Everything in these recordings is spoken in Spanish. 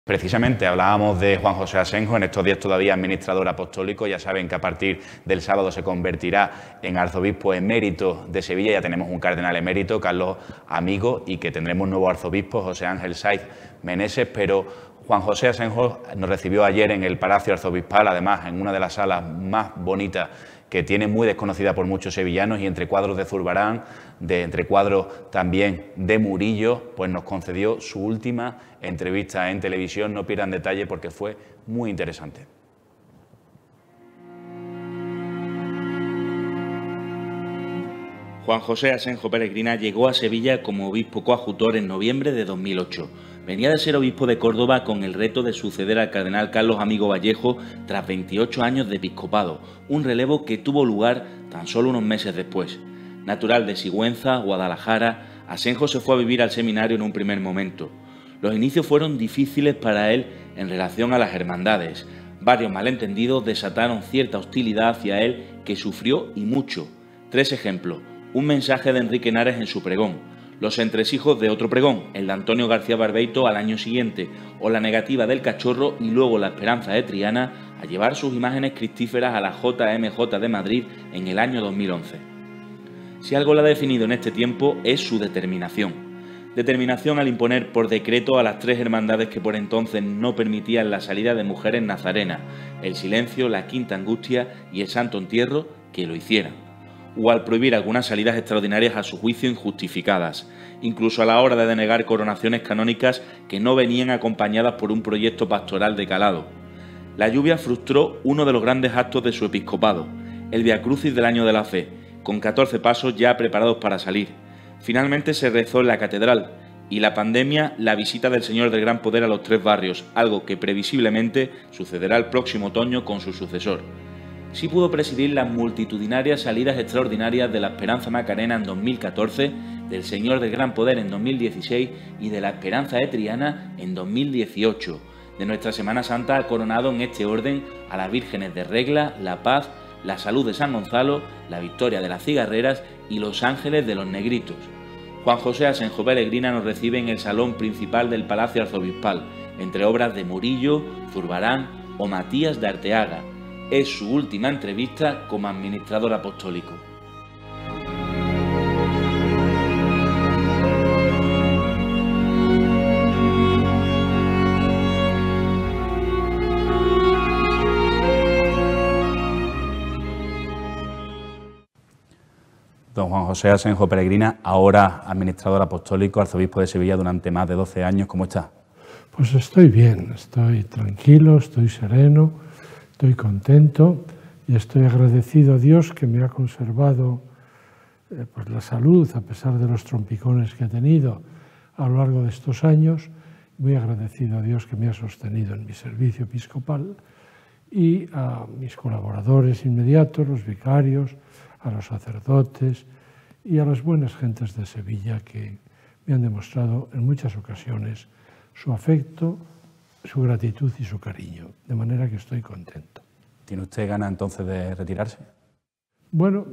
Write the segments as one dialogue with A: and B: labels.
A: Precisamente hablábamos de Juan José Asenjo, en estos días todavía administrador apostólico. Ya saben que a partir del sábado se convertirá en arzobispo emérito de Sevilla. Ya tenemos un cardenal emérito, Carlos Amigo, y que tendremos un nuevo arzobispo, José Ángel Saiz Meneses. Pero Juan José Asenjo nos recibió ayer en el Palacio Arzobispal, además en una de las salas más bonitas que tiene, muy desconocida por muchos sevillanos, y entre cuadros de Zurbarán, entre cuadros también de Murillo, pues nos concedió su última entrevista en televisión. No pierdan detalle porque fue muy interesante.
B: Juan José Asenjo Peregrina llegó a Sevilla como obispo coadjutor en noviembre de 2008. Venía de ser obispo de Córdoba con el reto de suceder al cardenal Carlos Amigo Vallejo tras 28 años de episcopado, un relevo que tuvo lugar tan solo unos meses después. Natural de Sigüenza, Guadalajara, Asenjo se fue a vivir al seminario en un primer momento. Los inicios fueron difíciles para él en relación a las hermandades. Varios malentendidos desataron cierta hostilidad hacia él que sufrió y mucho. 3 ejemplos: un mensaje de Enrique Henares en su pregón, los entresijos de otro pregón, el de Antonio García Barbeito al año siguiente, o la negativa del Cachorro y luego la Esperanza de Triana a llevar sus imágenes cristíferas a la JMJ de Madrid en el año 2011. Si algo la ha definido en este tiempo es su determinación. Determinación al imponer por decreto a las 3 hermandades que por entonces no permitían la salida de mujeres nazarenas, el Silencio, la Quinta Angustia y el Santo Entierro, que lo hicieran, o al prohibir algunas salidas extraordinarias a su juicio injustificadas, incluso a la hora de denegar coronaciones canónicas que no venían acompañadas por un proyecto pastoral de calado. La lluvia frustró uno de los grandes actos de su episcopado, el Via Crucis del Año de la Fe, con 14 pasos ya preparados para salir. Finalmente se rezó en la catedral, y la pandemia, la visita del Señor del Gran Poder a los 3 barrios, algo que previsiblemente sucederá el próximo otoño con su sucesor. Sí pudo presidir las multitudinarias salidas extraordinarias de la Esperanza Macarena en 2014, del Señor del Gran Poder en 2016 y de la Esperanza de Triana en 2018. De nuestra Semana Santa ha coronado en este orden a las Vírgenes de Regla, La Paz, la Salud de San Gonzalo, la Victoria de las Cigarreras y los Ángeles de los Negritos. Juan José Asenjo Peregrina nos recibe en el salón principal del Palacio Arzobispal, entre obras de Murillo, Zurbarán o Matías de Arteaga. Es su última entrevista como administrador apostólico.
A: Don Juan José Asenjo Peregrina, ahora administrador apostólico, arzobispo de Sevilla durante más de 12 años. ¿Cómo está?
C: Pues estoy bien, estoy tranquilo, estoy sereno, estoy contento y estoy agradecido a Dios que me ha conservado pues la salud a pesar de los trompicones que he tenido a lo largo de estos años. Muy agradecido a Dios que me ha sostenido en mi servicio episcopal y a mis colaboradores inmediatos, los vicarios, a los sacerdotes y a las buenas gentes de Sevilla que me han demostrado en muchas ocasiones su afecto, su gratitud y su cariño, de manera que estoy contento.
A: ¿Tiene usted ganas entonces de retirarse?
C: Bueno,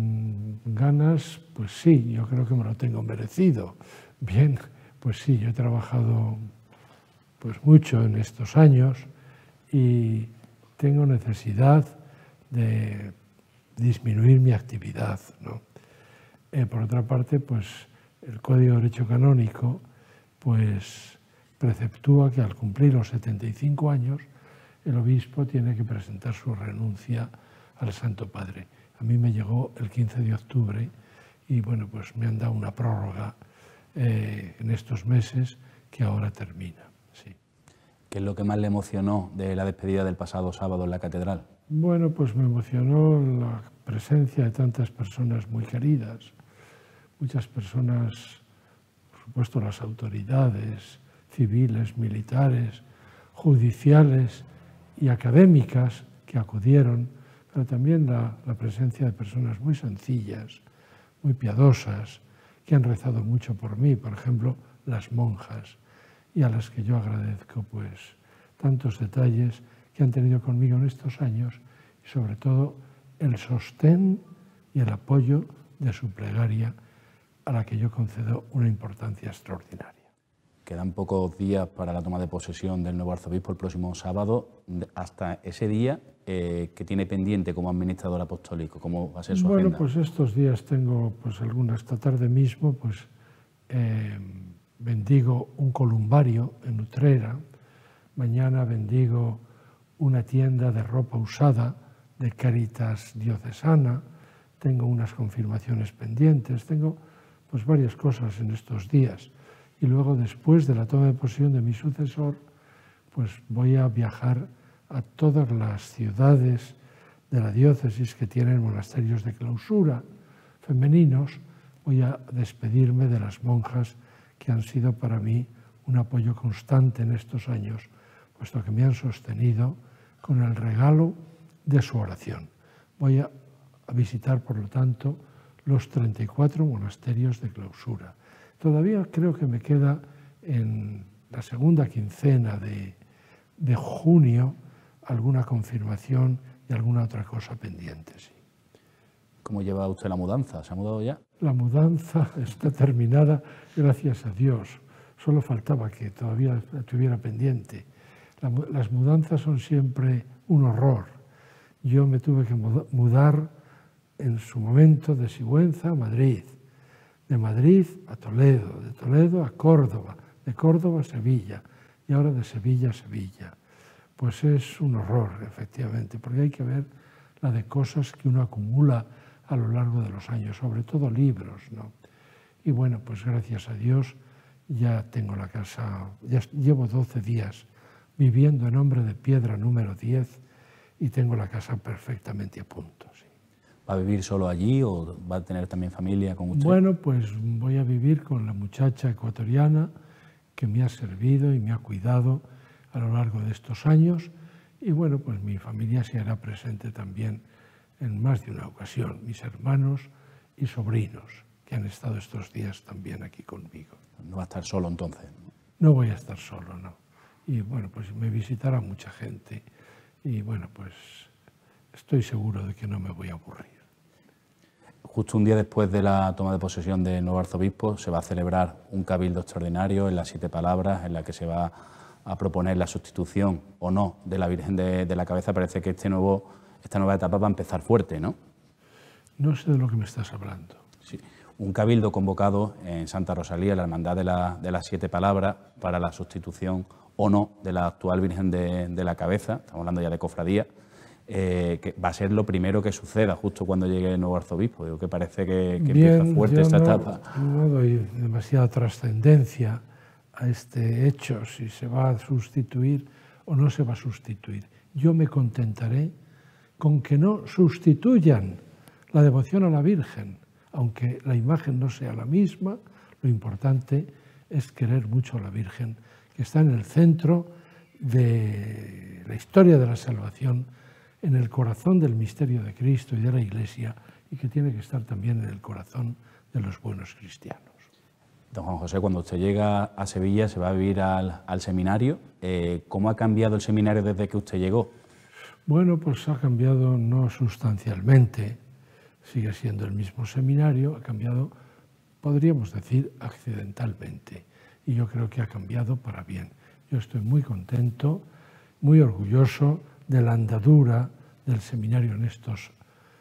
C: ganas, pues sí, yo creo que me lo tengo merecido. Bien, pues sí, yo he trabajado pues mucho en estos años y tengo necesidad de disminuir mi actividad, ¿no? Por otra parte, pues el Código de Derecho Canónico pues preceptúa que al cumplir los 75 años el obispo tiene que presentar su renuncia al Santo Padre. A mí me llegó el 15 de octubre y bueno, pues me han dado una prórroga en estos meses que ahora termina. Sí.
A: ¿Qué es lo que más le emocionó de la despedida del pasado sábado en la catedral?
C: Bueno, pues me emocionó la presencia de tantas personas muy queridas, muchas personas, por supuesto las autoridades civiles, militares, judiciales y académicas que acudieron, pero también la presencia de personas muy sencillas, muy piadosas, que han rezado mucho por mí, por ejemplo, las monjas, y a las que yo agradezco pues tantos detalles que han tenido conmigo en estos años y sobre todo el sostén y el apoyo de su plegaria a la que yo concedo una importancia extraordinaria.
D: quedan pocos días para la toma de posesión del nuevo arzobispo el próximo sábado. Hasta ese día, ¿qué tiene pendiente como administrador apostólico? ¿Cómo va a ser su agenda?
C: Bueno, pues estos días tengo pues esta tarde mismo pues bendigo un columbario en Utrera, mañana bendigo una tienda de ropa usada de Caritas Diocesana, tengo unas confirmaciones pendientes, tengo pues varias cosas en estos días. Y luego, después de la toma de posesión de mi sucesor, pues voy a viajar a todas las ciudades de la diócesis que tienen monasterios de clausura femeninos. Voy a despedirme de las monjas que han sido para mí un apoyo constante en estos años, puesto que me han sostenido con el regalo de su oración. Voy a visitar, por lo tanto, los 34 monasterios de clausura. Todavía creo que me queda en la segunda quincena de junio alguna confirmación y alguna otra cosa pendiente. Sí.
D: ¿Cómo lleva usted la mudanza? ¿Se ha mudado ya?
C: La mudanza está terminada, gracias a Dios. Solo faltaba que todavía la tuviera pendiente. Las mudanzas son siempre un horror. Yo me tuve que mudar en su momento de Sigüenza a Madrid, de Madrid a Toledo, de Toledo a Córdoba, de Córdoba a Sevilla y ahora de Sevilla a Sevilla. Pues es un horror, efectivamente, porque hay que ver la de cosas que uno acumula a lo largo de los años, sobre todo libros, ¿no? Y bueno, pues gracias a Dios ya tengo la casa, ya llevo 12 días viviendo en Hombre de Piedra número 10 y tengo la casa perfectamente a punto. Sí.
D: ¿Va a vivir solo allí o va a tener también familia con usted?
C: Bueno, pues voy a vivir con la muchacha ecuatoriana que me ha servido y me ha cuidado a lo largo de estos años y bueno, pues mi familia se hará presente también en más de una ocasión, mis hermanos y sobrinos que han estado estos días también aquí conmigo.
D: No va a estar solo entonces.
C: No voy a estar solo, no. Y bueno, pues me visitará mucha gente y bueno, pues estoy seguro de que no me voy a aburrir.
D: Justo un día después de la toma de posesión del nuevo arzobispo se va a celebrar un cabildo extraordinario en las 7 palabras en la que se va a proponer la sustitución o no de la Virgen de la Cabeza. Parece que esta nueva etapa va a empezar fuerte, ¿no?
C: No sé de lo que me estás hablando.
D: Sí. Un cabildo convocado en Santa Rosalía, la Hermandad de las 7 palabras, para la sustitución o no de la actual Virgen de la Cabeza, estamos hablando ya de cofradía, que va a ser lo primero que suceda justo cuando llegue el nuevo arzobispo. Digo que parece que empieza fuerte esta etapa.
C: No doy demasiada trascendencia a este hecho, si se va a sustituir o no se va a sustituir. Yo me contentaré con que no sustituyan la devoción a la Virgen, aunque la imagen no sea la misma. Lo importante es querer mucho a la Virgen, que está en el centro de la historia de la salvación, en el corazón del misterio de Cristo y de la Iglesia, y que tiene que estar también en el corazón de los buenos cristianos.
D: Don Juan José, cuando usted llega a Sevilla, se va a vivir al seminario. ¿Cómo ha cambiado el seminario desde que usted llegó?
C: Bueno, pues ha cambiado no sustancialmente, sigue siendo el mismo seminario, ha cambiado, podríamos decir, accidentalmente, y yo creo que ha cambiado para bien. Yo estoy muy contento, muy orgulloso de la andadura del seminario en estos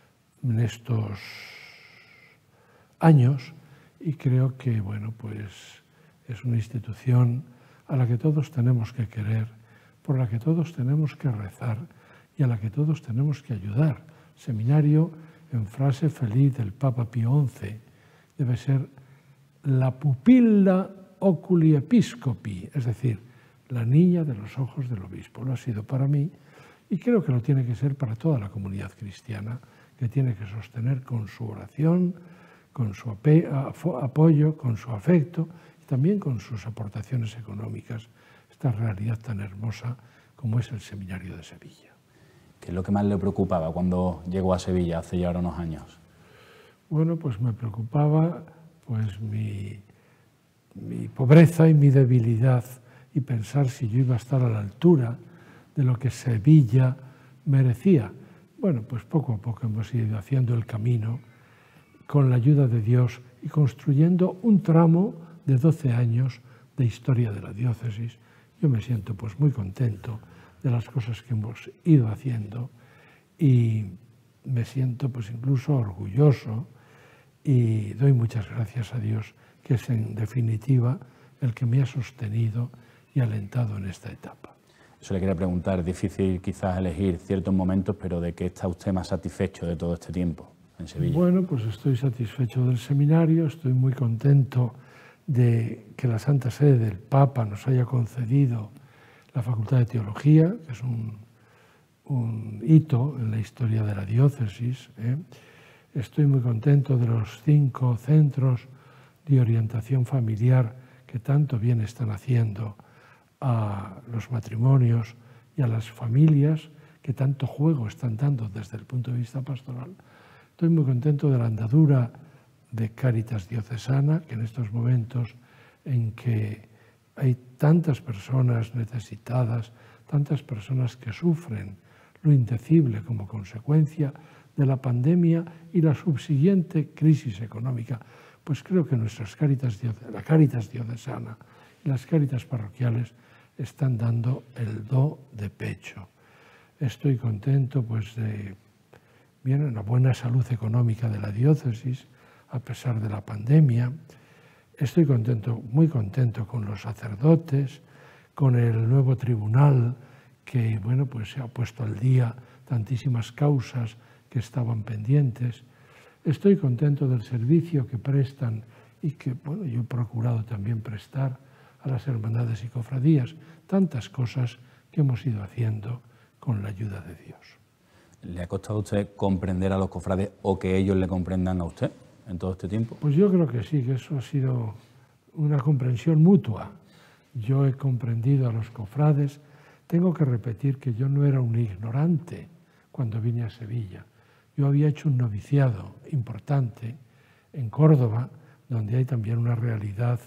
C: años, y creo que bueno, pues es una institución a la que todos tenemos que querer, por la que todos tenemos que rezar y a la que todos tenemos que ayudar. Seminario, en frase feliz del Papa Pío XI, debe ser la pupilla oculi episcopi, es decir, la niña de los ojos del obispo. Lo ha sido para mí y creo que lo tiene que ser para toda la comunidad cristiana, que tiene que sostener con su oración, con su apoyo, con su afecto y también con sus aportaciones económicas, esta realidad tan hermosa como es el Seminario de Sevilla.
D: ¿Qué es lo que más le preocupaba cuando llegó a Sevilla hace ya ahora unos años?
C: Bueno, pues me preocupaba pues mi pobreza y mi debilidad y pensar si yo iba a estar a la altura de lo que Sevilla merecía. Bueno, pues poco a poco hemos ido haciendo el camino con la ayuda de Dios y construyendo un tramo de 12 años de historia de la diócesis. Yo me siento pues muy contento de las cosas que hemos ido haciendo y me siento pues incluso orgulloso y doy muchas gracias a Dios, que es en definitiva el que me ha sostenido y alentado en esta etapa.
D: Eso le quería preguntar, difícil quizás elegir ciertos momentos, pero ¿de qué está usted más satisfecho de todo este tiempo en Sevilla?
C: Bueno, pues estoy satisfecho del seminario, estoy muy contento de que la Santa Sede del Papa nos haya concedido la Facultad de Teología, que es un hito en la historia de la diócesis. Estoy muy contento de los 5 centros de orientación familiar que tanto bien están haciendo a los matrimonios y a las familias, que tanto juego están dando desde el punto de vista pastoral. Estoy muy contento de la andadura de Cáritas Diocesana, que en estos momentos en que hay tantas personas necesitadas, tantas personas que sufren lo indecible como consecuencia de la pandemia y la subsiguiente crisis económica, pues creo que nuestras la Cáritas Diocesana y las Cáritas parroquiales están dando el do de pecho. Estoy contento pues de la buena salud económica de la diócesis a pesar de la pandemia. Estoy contento, muy contento con los sacerdotes, con el nuevo tribunal que bueno, pues se ha puesto al día tantísimas causas que estaban pendientes. Estoy contento del servicio que prestan y que bueno, yo he procurado también prestar a las hermandades y cofradías, tantas cosas que hemos ido haciendo con la ayuda de Dios.
D: ¿Le ha costado a usted comprender a los cofrades o que ellos le comprendan a usted en todo este tiempo?
C: Pues yo creo que sí, que eso ha sido una comprensión mutua. Yo he comprendido a los cofrades. Tengo que repetir que yo no era un ignorante cuando vine a Sevilla. Yo había hecho un noviciado importante en Córdoba, donde hay también una realidad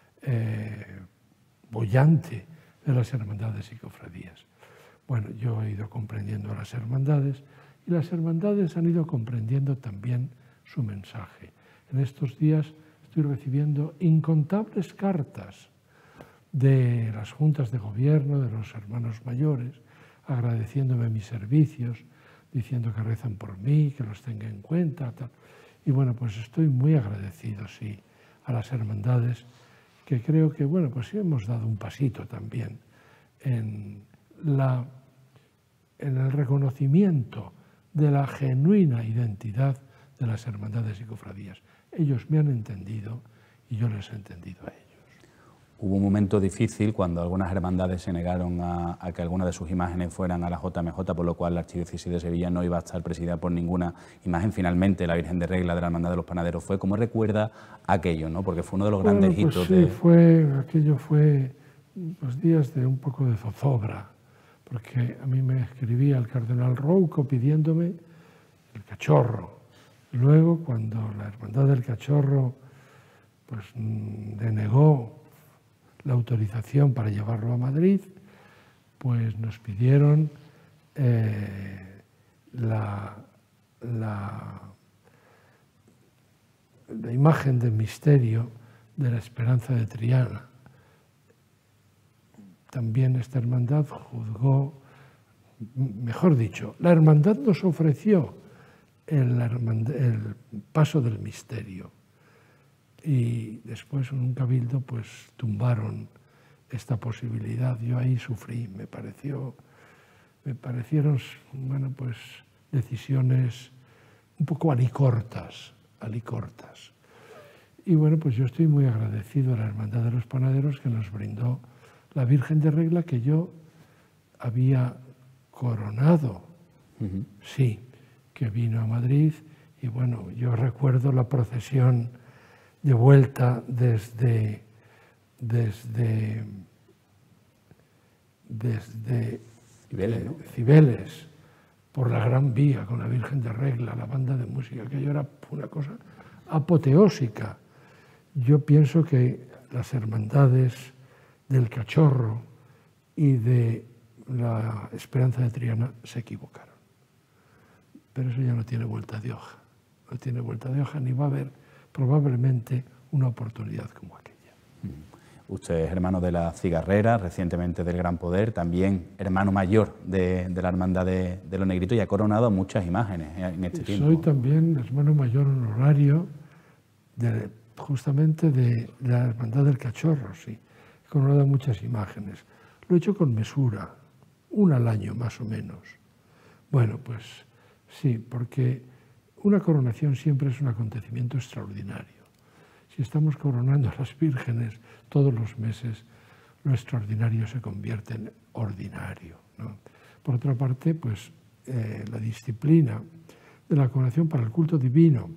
C: boyante de las hermandades y cofradías. Bueno, yo he ido comprendiendo a las hermandades y las hermandades han ido comprendiendo también su mensaje. En estos días estoy recibiendo incontables cartas de las juntas de gobierno, de los hermanos mayores, agradeciéndome mis servicios, diciendo que rezan por mí, que los tenga en cuenta, tal. Y bueno, pues estoy muy agradecido, sí, a las hermandades, que creo que, bueno, pues sí hemos dado un pasito también en el reconocimiento de la genuina identidad de las hermandades y cofradías. Ellos me han entendido y yo les he entendido a ellos.
D: Hubo un momento difícil cuando algunas hermandades se negaron a que algunas de sus imágenes fueran a la JMJ, por lo cual la Archidiócesis de Sevilla no iba a estar presidida por ninguna imagen. Finalmente, la Virgen de Regla de la Hermandad de los Panaderos fue. ¿Cómo recuerda aquello, no? Porque fue uno de los grandes hitos.
C: Sí, aquello fue los días de un poco de zozobra, porque a mí me escribía el cardenal Rouco pidiéndome el cachorro. Luego, cuando la Hermandad del Cachorro pues denegó la autorización para llevarlo a Madrid, pues nos pidieron la imagen del misterio de la Esperanza de Triana. También esta hermandad juzgó, mejor dicho, la hermandad nos ofreció el paso del misterio. Y después en un cabildo pues tumbaron esta posibilidad. Yo ahí sufrí, me parecieron bueno, pues decisiones un poco alicortas. Y bueno, pues yo estoy muy agradecido a la Hermandad de los Panaderos que nos brindó la Virgen de Regla que yo había coronado. Sí, que vino a Madrid y bueno, yo recuerdo la procesión de vuelta desde Cibeles por la Gran Vía con la Virgen de Regla, la banda de música, aquello era una cosa apoteósica. Yo pienso que las hermandades del Cachorro y de la Esperanza de Triana se equivocaron. Pero eso ya no tiene vuelta de hoja. No tiene vuelta de hoja ni va a haber probablemente una oportunidad como aquella.
D: Usted es hermano de la Cigarrera, recientemente del Gran Poder, también hermano mayor de la Hermandad de los Negritos, y ha coronado muchas imágenes en este tiempo.
C: Soy también hermano mayor honorario justamente de la Hermandad del Cachorro, sí. He coronado muchas imágenes. Lo he hecho con mesura, una al año más o menos. Bueno, pues sí, porque una coronación siempre es un acontecimiento extraordinario. Si estamos coronando a las vírgenes todos los meses, lo extraordinario se convierte en ordinario, ¿no? Por otra parte, pues la disciplina de la coronación para el culto divino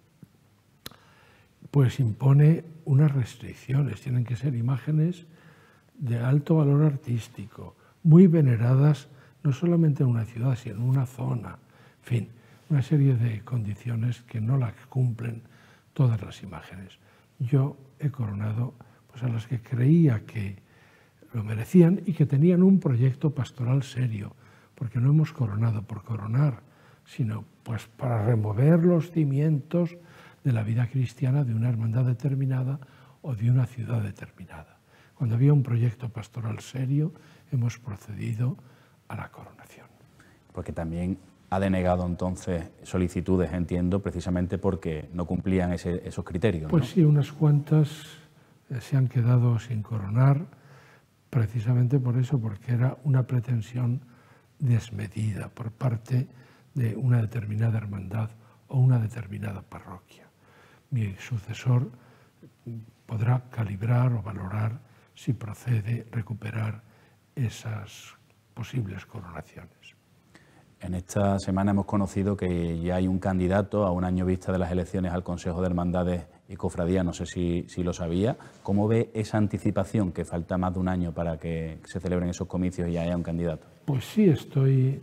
C: pues impone unas restricciones. Tienen que ser imágenes de alto valor artístico, muy veneradas no solamente en una ciudad, sino en una zona. En fin, una serie de condiciones que no las cumplen todas las imágenes. Yo he coronado pues, a las que creía que lo merecían y que tenían un proyecto pastoral serio, porque no hemos coronado por coronar, sino pues para remover los cimientos de la vida cristiana de una hermandad determinada o de una ciudad determinada. Cuando había un proyecto pastoral serio, hemos procedido a la coronación.
D: Porque también ha denegado entonces solicitudes, entiendo, precisamente porque no cumplían esos criterios,
C: Pues
D: ¿no?
C: sí, unas cuantas se han quedado sin coronar, precisamente por eso, porque era una pretensión desmedida por parte de una determinada hermandad o una determinada parroquia. Mi sucesor podrá calibrar o valorar si procede recuperar esas posibles coronaciones.
D: En esta semana hemos conocido que ya hay un candidato a un año vista de las elecciones al Consejo de Hermandades y Cofradías, no sé si lo sabía. ¿Cómo ve esa anticipación, que falta más de un año para que se celebren esos comicios y ya haya un candidato?
C: Pues sí, estoy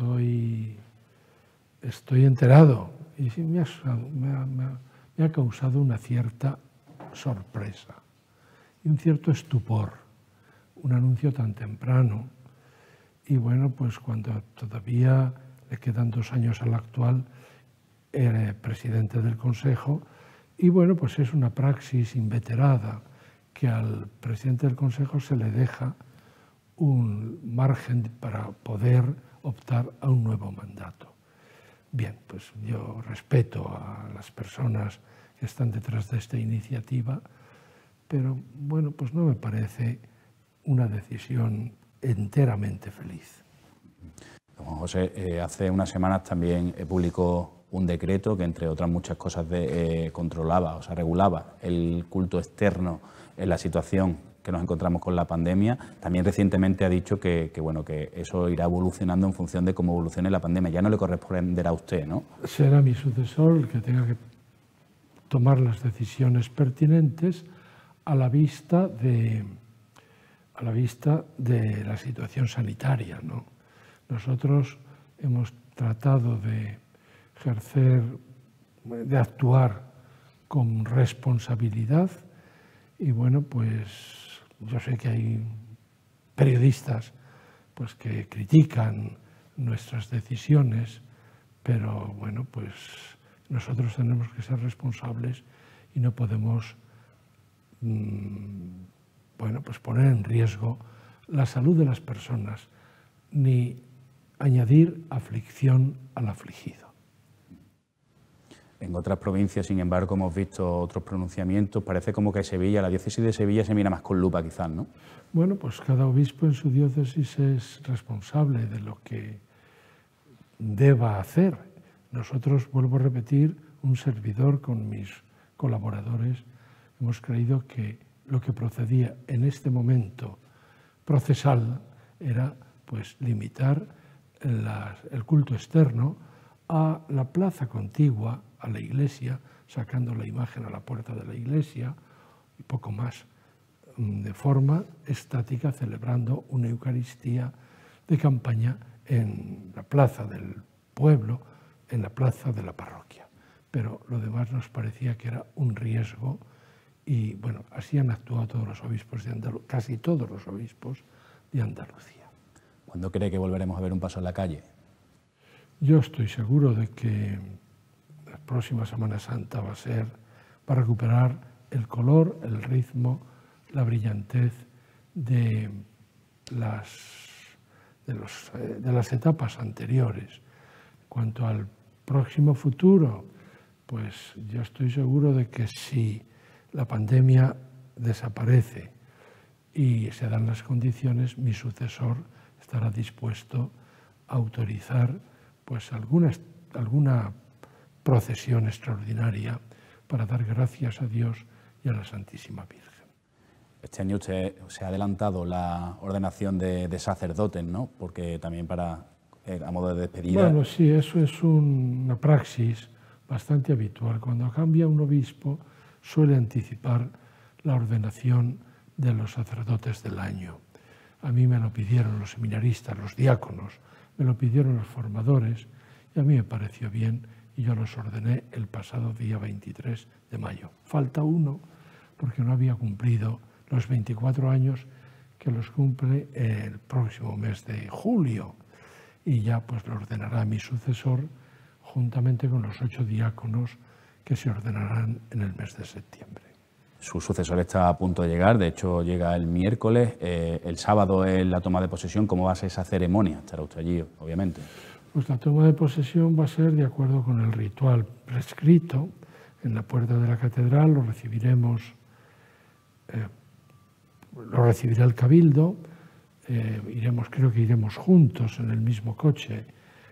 C: enterado y sí, me ha causado una cierta sorpresa y un cierto estupor, un anuncio tan temprano. Y bueno, pues cuando todavía le quedan 2 años al actual presidente del Consejo, y bueno, pues es una praxis inveterada que al presidente del Consejo se le deja un margen para poder optar a un nuevo mandato. Bien, pues yo respeto a las personas que están detrás de esta iniciativa, pero bueno, pues no me parece una decisión enteramente feliz.
D: Juan José, hace unas semanas también publicó un decreto que, entre otras muchas cosas, controlaba, o sea, regulaba el culto externo en la situación que nos encontramos con la pandemia. También recientemente ha dicho que eso irá evolucionando en función de cómo evolucione la pandemia. Ya no le corresponderá a usted, ¿no?
C: Será mi sucesor el que tenga que tomar las decisiones pertinentes a la vista de la situación sanitaria, ¿no? Nosotros hemos tratado de actuar con responsabilidad y bueno, pues yo sé que hay periodistas pues, que critican nuestras decisiones, pero bueno, pues nosotros tenemos que ser responsables y no podemos pues poner en riesgo la salud de las personas ni añadir aflicción al afligido.
D: En otras provincias, sin embargo, hemos visto otros pronunciamientos. Parece como que Sevilla, la diócesis de Sevilla, se mira más con lupa, quizás, ¿no?
C: Bueno, pues cada obispo en su diócesis es responsable de lo que deba hacer. Nosotros, vuelvo a repetir, un servidor con mis colaboradores, hemos creído que lo que procedía en este momento procesal era pues limitar el culto externo a la plaza contigua a la iglesia, sacando la imagen a la puerta de la iglesia y poco más, de forma estática, celebrando una Eucaristía de campaña en la plaza del pueblo, en la plaza de la parroquia. Pero lo demás nos parecía que era un riesgo y bueno, así han actuado todos los obispos de Andalucía, casi todos los obispos de Andalucía.
D: ¿Cuándo cree que volveremos a ver un paso en la calle?
C: Yo estoy seguro de que la próxima Semana Santa va a recuperar el color, el ritmo, la brillantez de las etapas anteriores. En cuanto al próximo futuro, pues yo estoy seguro de que si la pandemia desaparece y se dan las condiciones, mi sucesor estará dispuesto a autorizar pues alguna procesión extraordinaria para dar gracias a Dios y a la Santísima Virgen.
D: Este año usted se ha adelantado la ordenación de sacerdotes, ¿no? Porque también para, a modo de despedida...
C: Bueno, sí, eso es una praxis bastante habitual. Cuando cambia un obispo suele anticipar la ordenación de los sacerdotes del año. A mí me lo pidieron los seminaristas, los diáconos, me lo pidieron los formadores y a mí me pareció bien y yo los ordené el pasado día 23 de mayo. Falta uno porque no había cumplido los 24 años que los cumple el próximo mes de julio y ya pues lo ordenará mi sucesor juntamente con los 8 diáconos que se ordenarán en el mes de septiembre.
D: Su sucesor está a punto de llegar, de hecho llega el miércoles, el sábado es la toma de posesión. ¿Cómo va a ser esa ceremonia? Estará usted allí, obviamente. Pues
C: la toma de posesión va a ser de acuerdo con el ritual prescrito en la puerta de la catedral. Lo recibirá el cabildo, creo que iremos juntos en el mismo coche,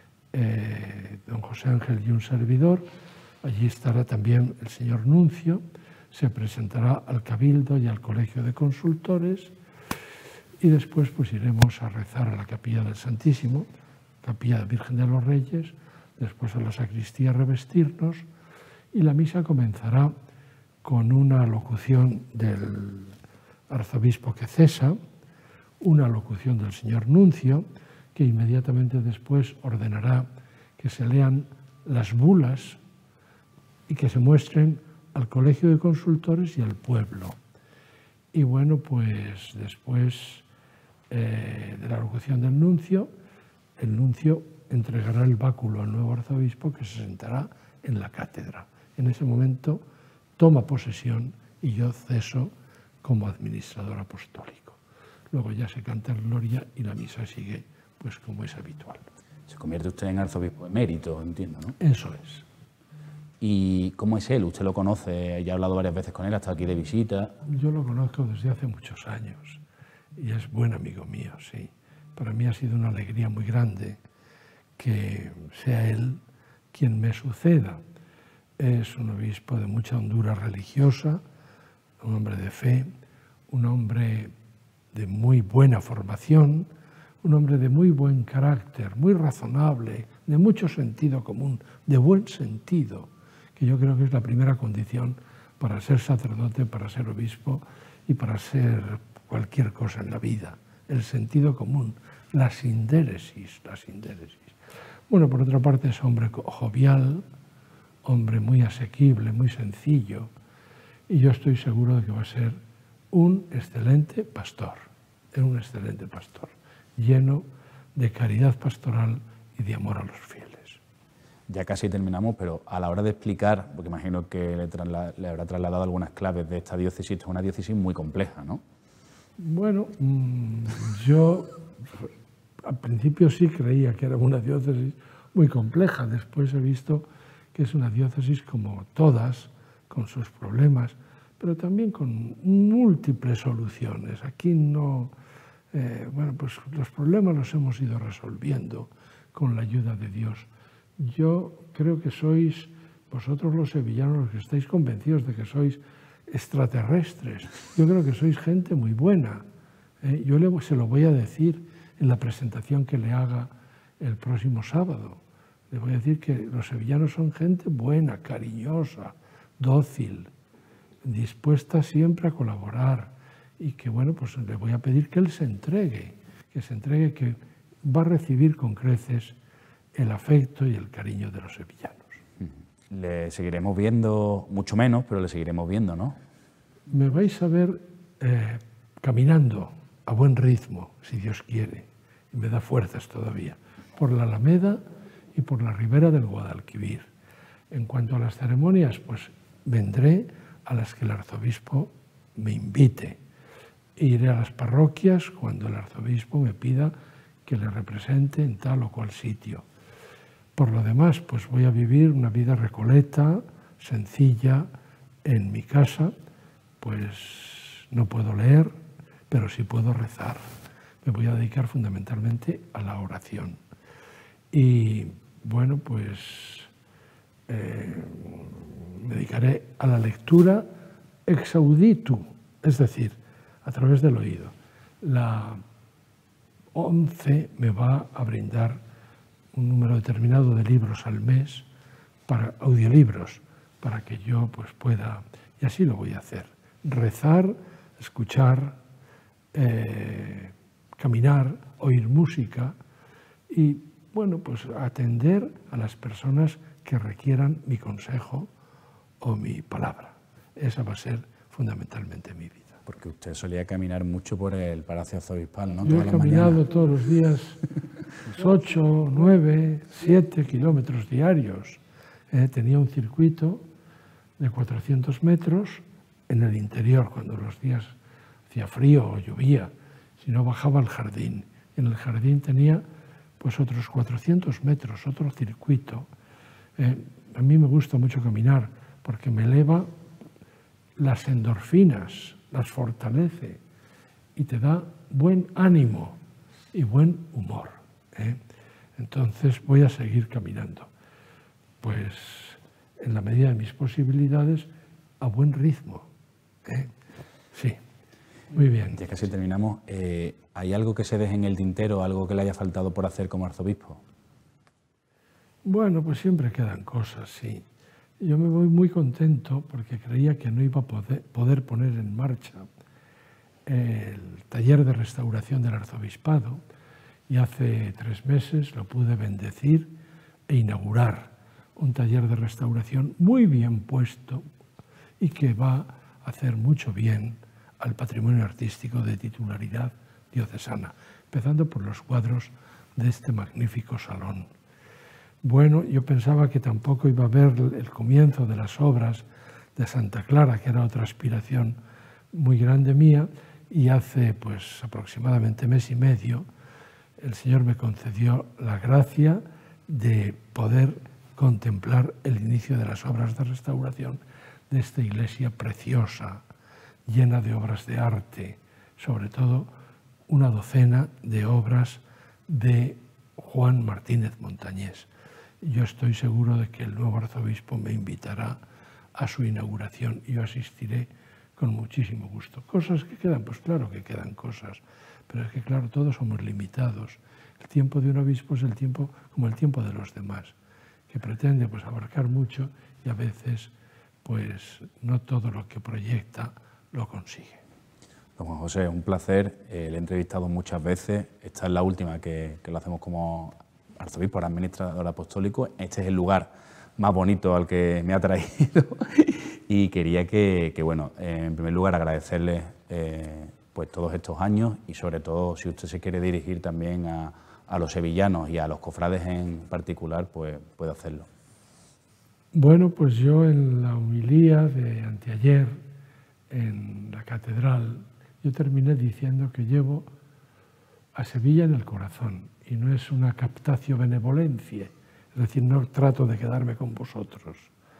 C: don José Ángel y un servidor. Allí estará también el señor nuncio, se presentará al cabildo y al colegio de consultores y después pues iremos a rezar a la capilla del Santísimo, capilla Virgen de los Reyes, después a la sacristía a revestirnos y la misa comenzará con una locución del arzobispo que cesa, una locución del señor nuncio, que inmediatamente después ordenará que se lean las bulas y que se muestren al colegio de consultores y al pueblo. Y bueno, pues después de la locución del nuncio, el nuncio entregará el báculo al nuevo arzobispo que se sentará en la cátedra. En ese momento toma posesión y yo ceso como administrador apostólico. Luego ya se canta el Gloria y la misa sigue pues como es habitual.
D: Se convierte usted en arzobispo emérito, entiendo, ¿no?
C: Eso es.
D: ¿Y cómo es él? ¿Usted lo conoce? Ya he hablado varias veces con él, ha estado aquí de visita.
C: Yo lo conozco desde hace muchos años y es buen amigo mío, sí. Para mí ha sido una alegría muy grande que sea él quien me suceda. Es un obispo de mucha hondura religiosa, un hombre de fe, un hombre de muy buena formación, un hombre de muy buen carácter, muy razonable, de mucho sentido común, de buen sentido, que yo creo que es la primera condición para ser sacerdote, para ser obispo y para ser cualquier cosa en la vida. El sentido común, la sindéresis. Bueno, por otra parte es hombre jovial, hombre muy asequible, muy sencillo, y yo estoy seguro de que va a ser un excelente pastor, lleno de caridad pastoral y de amor a los fieles.
D: Ya casi terminamos, pero a la hora de explicar, porque imagino que le habrá trasladado algunas claves de esta diócesis, es una diócesis muy compleja, ¿no?
C: Bueno, yo al principio sí creía que era una diócesis muy compleja, después he visto que es una diócesis como todas, con sus problemas, pero también con múltiples soluciones. Aquí no... bueno, pues los problemas los hemos ido resolviendo con la ayuda de Dios. Yo creo que sois vosotros los sevillanos los que estáis convencidos de que sois extraterrestres. Yo creo que sois gente muy buena. Yo se lo voy a decir en la presentación que le haga el próximo sábado. Le voy a decir que los sevillanos son gente buena, cariñosa, dócil, dispuesta siempre a colaborar y que, bueno, pues le voy a pedir que él se entregue, que va a recibir con creces el afecto y el cariño de los sevillanos.
D: Le seguiremos viendo, mucho menos, pero le seguiremos viendo, ¿no?
C: Me vais a ver caminando a buen ritmo, si Dios quiere, y me da fuerzas todavía, por la Alameda y por la ribera del Guadalquivir. En cuanto a las ceremonias, pues vendré a las que el arzobispo me invite. e iré a las parroquias cuando el arzobispo me pida que le represente en tal o cual sitio. Por lo demás, pues voy a vivir una vida recoleta, sencilla, en mi casa. Pues no puedo leer, pero sí puedo rezar. Me voy a dedicar fundamentalmente a la oración. Y bueno, pues me dedicaré a la lectura ex auditu, es decir, a través del oído. La ONCE me va a brindar un número determinado de libros al mes, para audiolibros, para que yo pues pueda, y así lo voy a hacer, rezar, escuchar, caminar, oír música y, bueno, pues atender a las personas que requieran mi consejo o mi palabra. Esa va a ser fundamentalmente mi vida.
D: Porque usted solía caminar mucho por el Palacio Arzobispal, ¿no?
C: Yo he caminado todos los días 8, 9, 7 kilómetros diarios. Tenía un circuito de 400 metros en el interior, cuando los días hacía frío o llovía. Si no, bajaba al jardín. En el jardín tenía pues otros 400 metros, otro circuito. A mí me gusta mucho caminar porque me eleva las endorfinas, las fortalece y te da buen ánimo y buen humor. Entonces voy a seguir caminando, pues en la medida de mis posibilidades, a buen ritmo. Sí, muy bien.
D: Ya casi terminamos. ¿Hay algo que se deje en el tintero, algo que le haya faltado por hacer como arzobispo?
C: Bueno, pues siempre quedan cosas, sí. Yo me voy muy contento porque creía que no iba a poder poner en marcha el taller de restauración del arzobispado y hace 3 meses lo pude bendecir e inaugurar un taller de restauración muy bien puesto y que va a hacer mucho bien al patrimonio artístico de titularidad diocesana, empezando por los cuadros de este magnífico salón. Bueno, yo pensaba que tampoco iba a haber el comienzo de las obras de Santa Clara, que era otra aspiración muy grande mía, y hace pues aproximadamente mes y medio el Señor me concedió la gracia de poder contemplar el inicio de las obras de restauración de esta iglesia preciosa, llena de obras de arte, sobre todo una docena de obras de Juan Martínez Montañés. Yo estoy seguro de que el nuevo arzobispo me invitará a su inauguración y yo asistiré con muchísimo gusto. Cosas que quedan, pues claro que quedan cosas, pero es que claro, todos somos limitados. El tiempo de un obispo es el tiempo como el tiempo de los demás, que pretende pues abarcar mucho y a veces pues no todo lo que proyecta lo consigue.
D: Don Juan José, un placer. Le he entrevistado muchas veces. Esta es la última que lo hacemos como arzobispo, ahora administrador apostólico. Este es el lugar más bonito al que me ha traído y quería que bueno, en primer lugar agradecerle pues todos estos años y sobre todo si usted se quiere dirigir también a los sevillanos y a los cofrades en particular, pues puede hacerlo.
C: Bueno, pues yo en la homilía de anteayer en la catedral, yo terminé diciendo que llevo a Sevilla en el corazón y no es una captatio benevolencia, es decir, no trato de quedarme con vosotros.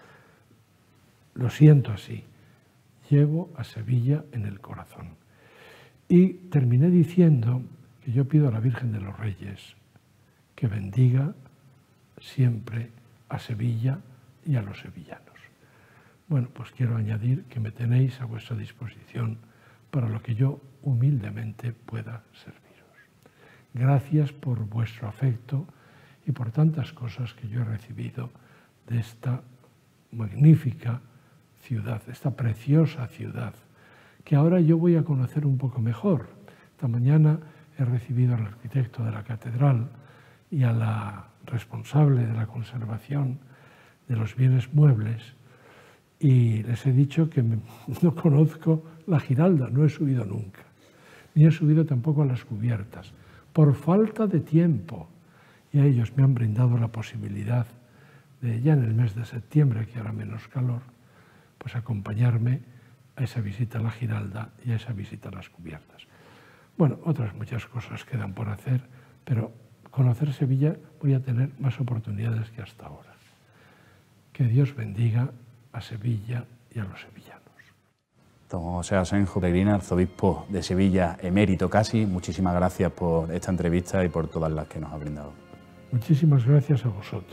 C: Lo siento así, llevo a Sevilla en el corazón. Y terminé diciendo que yo pido a la Virgen de los Reyes que bendiga siempre a Sevilla y a los sevillanos. Bueno, pues quiero añadir que me tenéis a vuestra disposición para lo que yo humildemente pueda serviros. Gracias por vuestro afecto y por tantas cosas que yo he recibido de esta magnífica ciudad, esta preciosa ciudad, que ahora yo voy a conocer un poco mejor. Esta mañana he recibido al arquitecto de la catedral y a la responsable de la conservación de los bienes muebles y les he dicho que no conozco la Giralda, no he subido nunca, ni he subido tampoco a las cubiertas, por falta de tiempo. Y a ellos me han brindado la posibilidad de, ya en el mes de septiembre, que hará menos calor, pues acompañarme a esa visita a la Giralda y a esa visita a las cubiertas. Bueno, otras muchas cosas quedan por hacer, pero conocer Sevilla voy a tener más oportunidades que hasta ahora. Que Dios bendiga a Sevilla y a los sevillanos.
D: Don José Asenjo Peregrina, arzobispo de Sevilla, emérito casi, muchísimas gracias por esta entrevista y por todas las que nos ha brindado.
C: Muchísimas gracias a vosotros.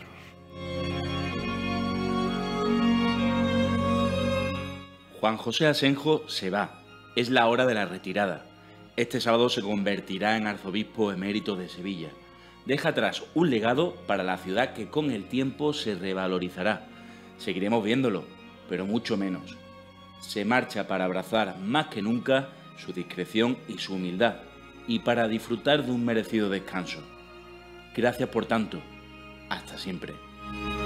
B: Juan José Asenjo se va. Es la hora de la retirada. Este sábado se convertirá en arzobispo emérito de Sevilla. Deja atrás un legado para la ciudad que con el tiempo se revalorizará. Seguiremos viéndolo, pero mucho menos. Se marcha para abrazar más que nunca su discreción y su humildad, y para disfrutar de un merecido descanso. Gracias por tanto. Hasta siempre.